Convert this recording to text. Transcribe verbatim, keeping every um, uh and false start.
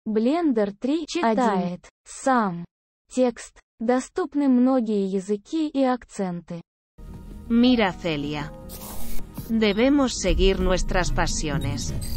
Blender три читает сам текст. Доступны многие языки и акценты. Mira Celia. Debemos seguir nuestras pasiones.